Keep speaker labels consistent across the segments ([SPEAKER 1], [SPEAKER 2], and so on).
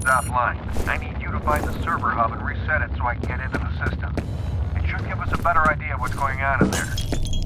[SPEAKER 1] Code's offline. I need you to find the server hub and reset it so I can get into the system. It should give us a better idea of what's going on in there.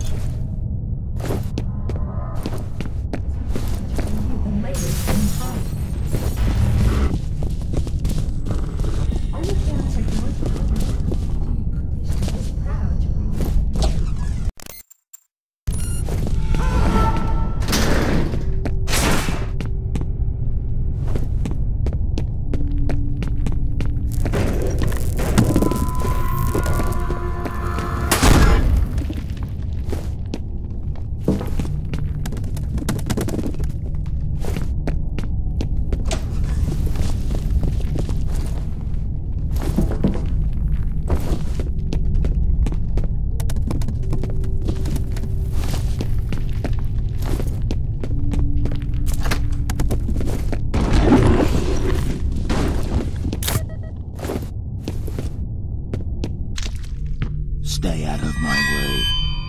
[SPEAKER 2] Stay out of my way.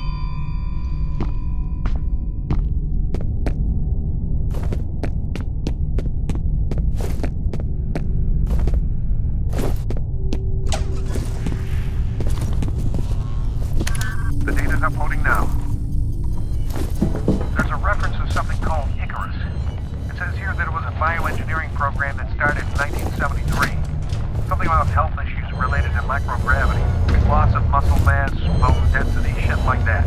[SPEAKER 1] The data's uploading now. There's a reference to something called Icarus. It says here that it was a bioengineering program that started in 1973. Something about health issues related to microgravity. Loss of muscle mass, bone density, shit like that.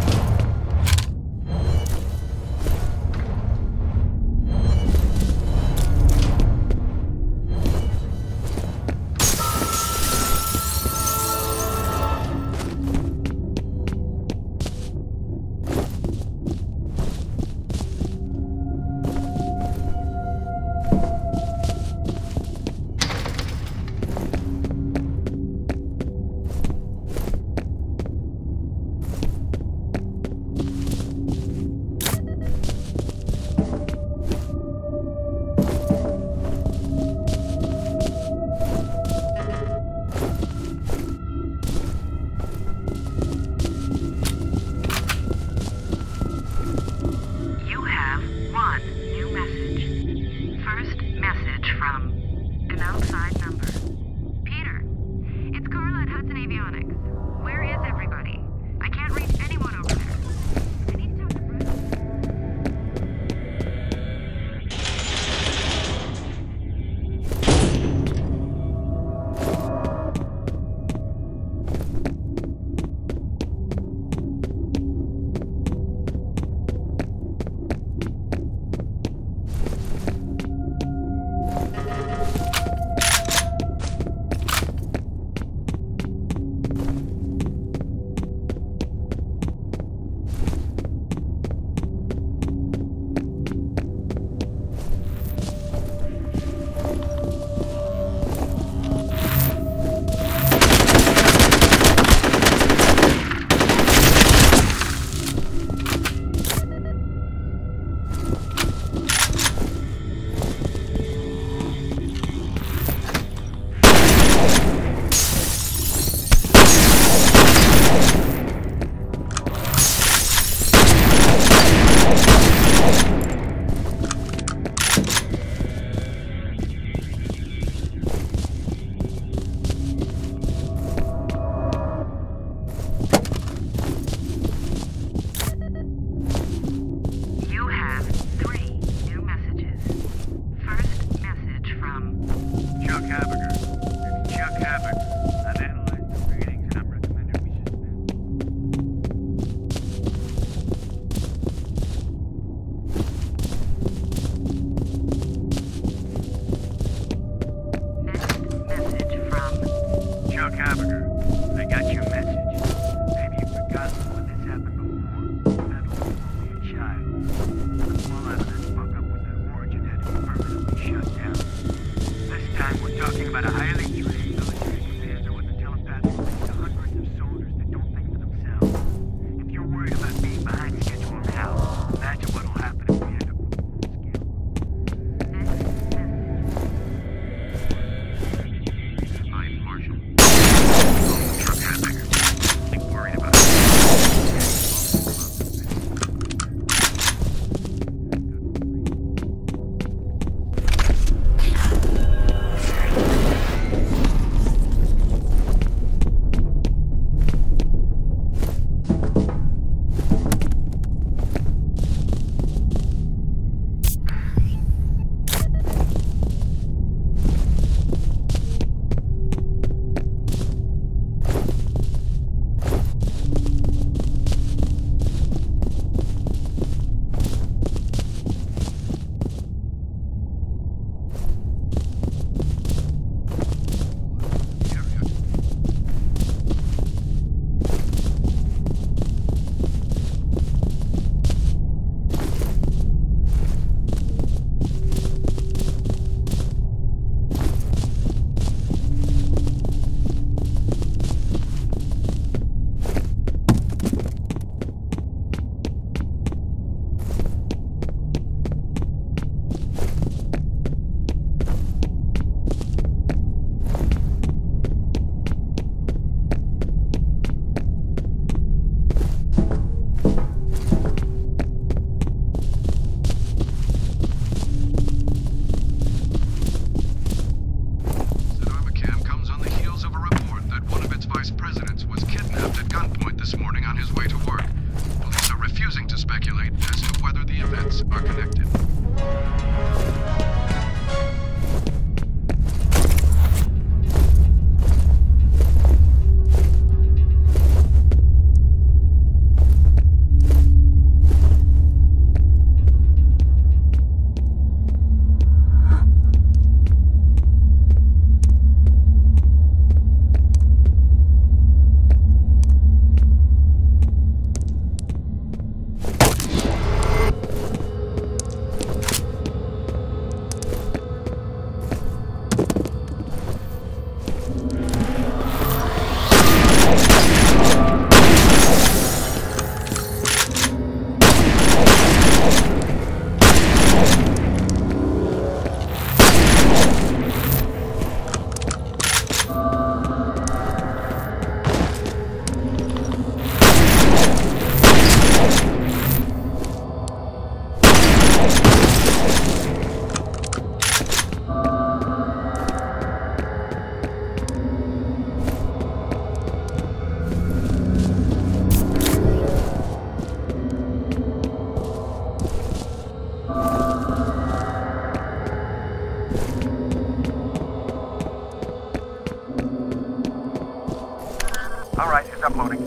[SPEAKER 1] Alright, it's uploading.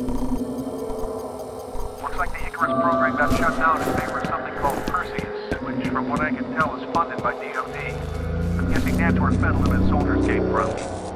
[SPEAKER 1] Looks like the Icarus program got shut down in favor of something called Perseus, which, from what I can tell, is funded by DoD. I'm guessing that's where Fedel and his soldiers came from.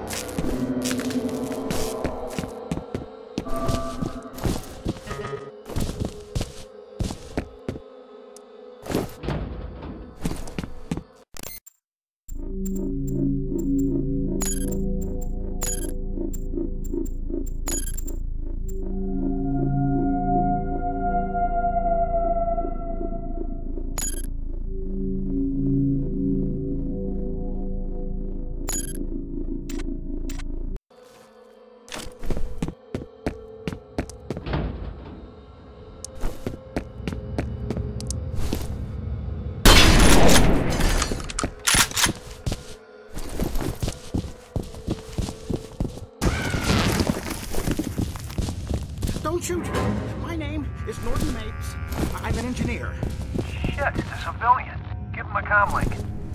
[SPEAKER 3] Don't shoot! My name is Norton Mapes. I'm an engineer.
[SPEAKER 1] Shit, it's a civilian. Give him a comlink.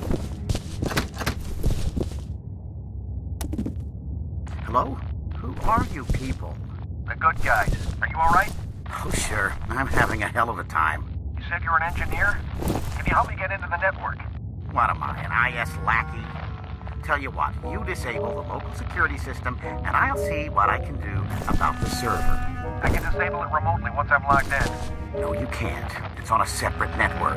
[SPEAKER 3] Hello? Who are you people?
[SPEAKER 1] The good guys. Are you alright?
[SPEAKER 3] Oh, sure. I'm having a hell of a time.
[SPEAKER 1] You said you're an engineer? Can you help me get into the network?
[SPEAKER 3] What am I, an IS lackey? Tell you what, you disable the local security system, and I'll see what I can do about the server.
[SPEAKER 1] I can disable it remotely once I'm logged in.
[SPEAKER 3] No, you can't. It's on a separate network.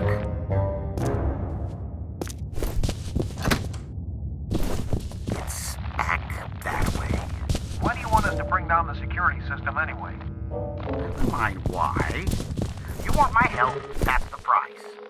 [SPEAKER 3] It's back that way.
[SPEAKER 1] Why do you want us to bring down the security system anyway?
[SPEAKER 3] Never mind why. You want my help, that's the price.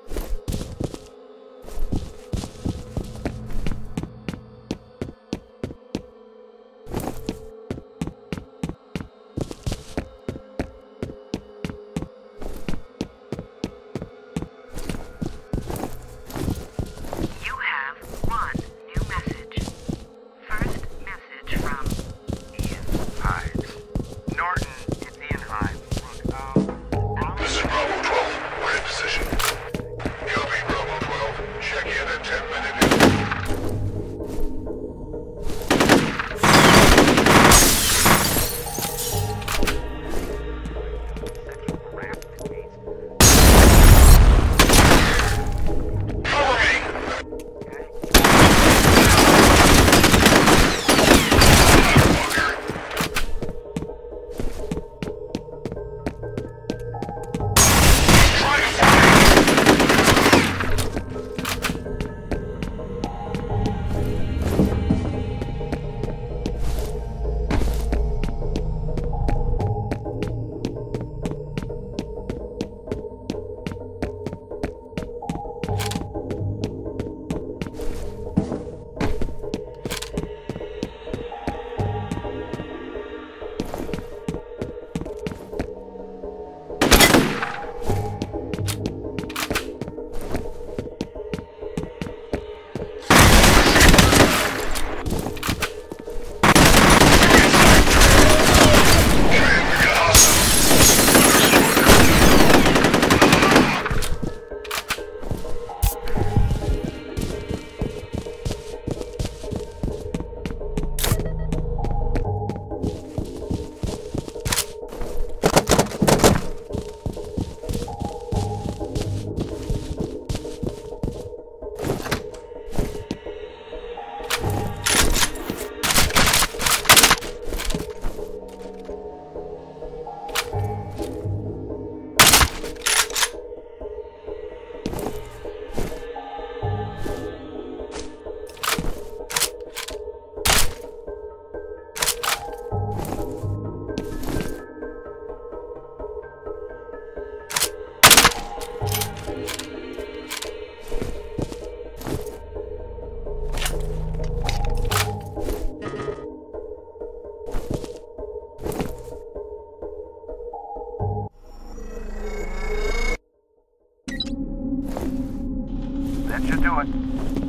[SPEAKER 1] That should do it.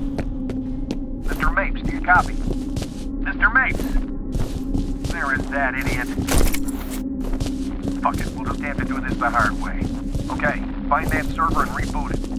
[SPEAKER 1] Mr. Mapes, do you copy? Mr. Mapes! There is that idiot. Fuck it, we'll just have to do this the hard way. Okay, find that server and reboot it.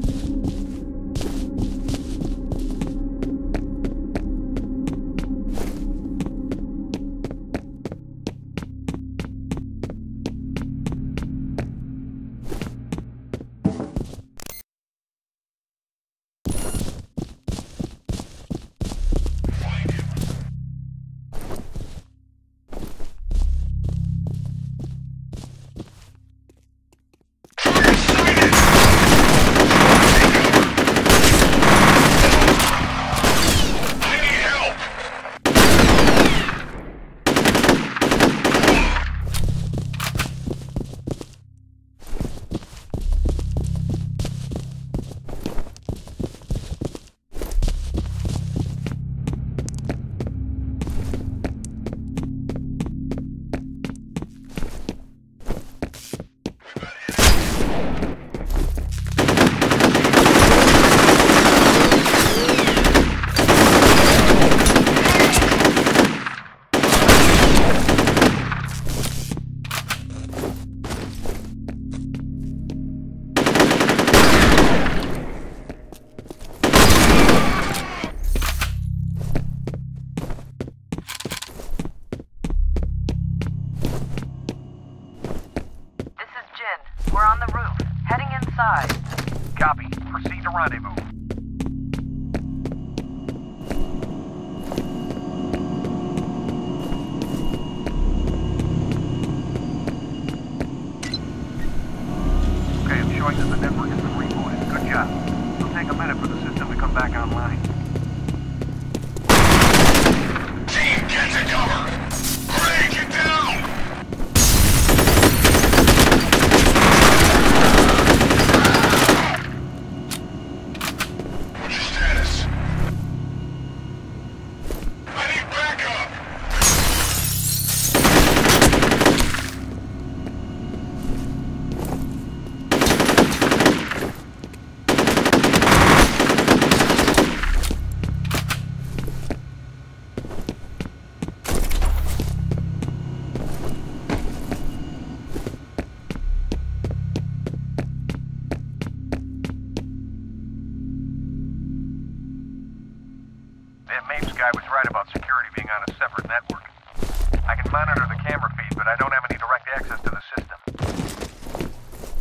[SPEAKER 1] That Mapes guy was right about security being on a separate network. I can monitor the camera feed, but I don't have any direct access to the system.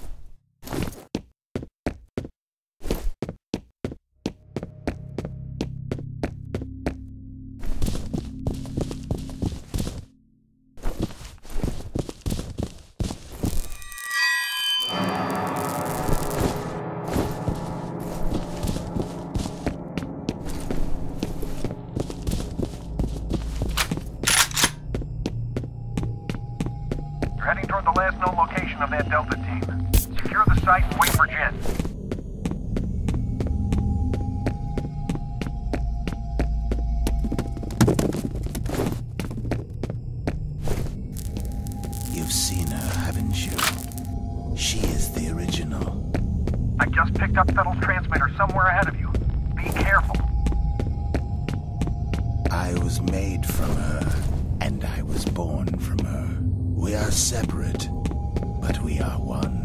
[SPEAKER 1] Heading toward the last known location of that Delta team. Secure the site and wait for Jen.
[SPEAKER 2] You've seen her, haven't you? She is the original.
[SPEAKER 1] I just picked up Fettel's transmitter somewhere ahead of you. Be careful.
[SPEAKER 2] I was made from her, and I was born from her. We are separate, but we are one.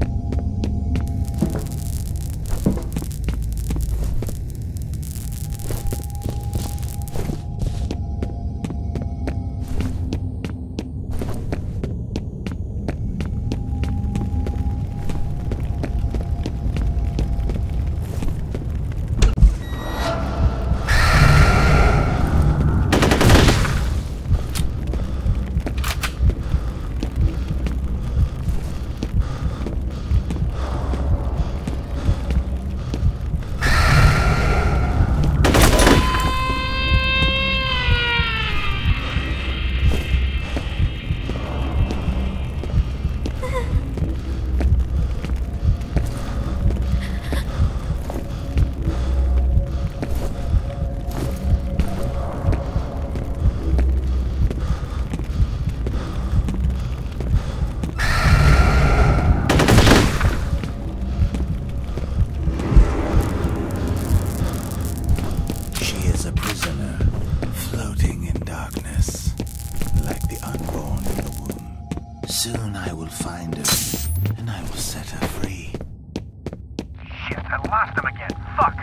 [SPEAKER 2] Soon I will find her, and I will set her free.
[SPEAKER 1] Shit, I lost him again. Fuck!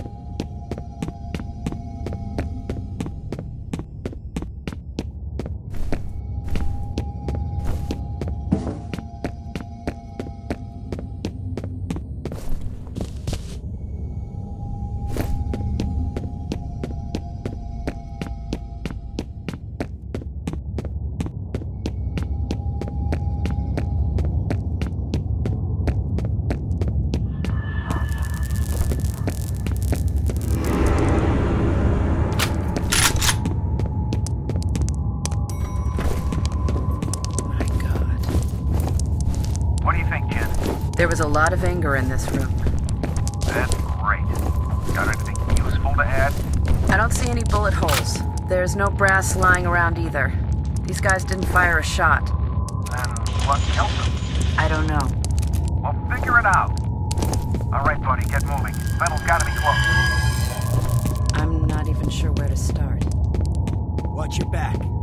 [SPEAKER 4] There was a lot of anger in this room.
[SPEAKER 1] That's great. Got anything useful to add?
[SPEAKER 4] I don't see any bullet holes. There's no brass lying around either. These guys didn't fire a shot.
[SPEAKER 1] Then what killed them?
[SPEAKER 4] I don't know.
[SPEAKER 1] Well, figure it out. All right, buddy, get moving. Fettel's gotta be close.
[SPEAKER 4] I'm not even sure where to start.
[SPEAKER 5] Watch your back.